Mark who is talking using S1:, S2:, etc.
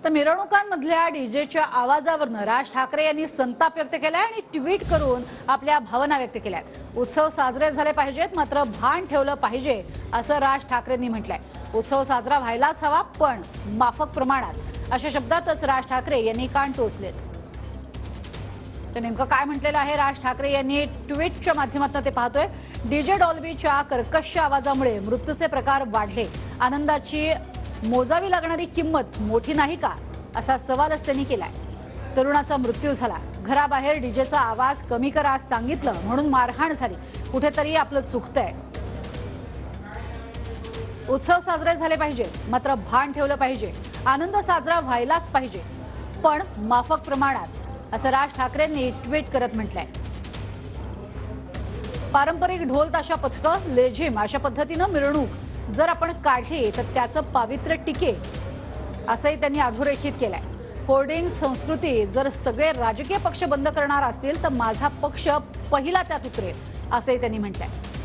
S1: तर मिरवणुकांमधल्या डीजेच्या आवाजावरनं राज ठाकरे यांनी संताप व्यक्त केलाय आणि ट्विट करून आपल्या भावना व्यक्त केल्या। उत्सव साजरे झाले पाहिजेत, मात्र भान ठेवलं पाहिजे असं राज ठाकरेंनी म्हटलंय। उत्सव साजरा व्हायलाच हवा, पण माफक प्रमाणात, अशा शब्दातच राज ठाकरे यांनी कान टोचलेत। तर नेमकं काय म्हटलेलं आहे राज ठाकरे यांनी ट्विटच्या माध्यमातून ते पाहतोय। डीजे डॉल्बीच्या कर्कश आवाजामुळे मृत्यूचे प्रकार वाढले, आनंदाची मोजावी लागणारी किंमत मोठी नाही का, असा सवालच त्यांनी केलाय। तरुणाचा मृत्यू झाला, घराबाहेर डीजेचा आवाज कमी करा सांगितलं म्हणून मारहाण झाली, कुठेतरी आपलं चुकतंय। उत्सव साजरे झाले पाहिजे, मात्र भान ठेवलं पाहिजे, आनंद साजरा व्हायलाच पाहिजे, पण माफक प्रमाणात, असं राज ठाकरेंनी ट्विट करत म्हटलंय। पारंपरिक ढोल ताशा पथकं, लेझिम अशा पद्धतीनं मिरवणूक जर आपण काढली तर त्याचं पावित्र्य टिकेल, असंही त्यांनी अधोरेखित केलंय। होर्डिंग संस्कृती जर सगळे राजकीय पक्ष बंद करणार असतील तर माझा पक्ष पहिला त्यात उतरेल, असंही त्यांनी म्हटलंय।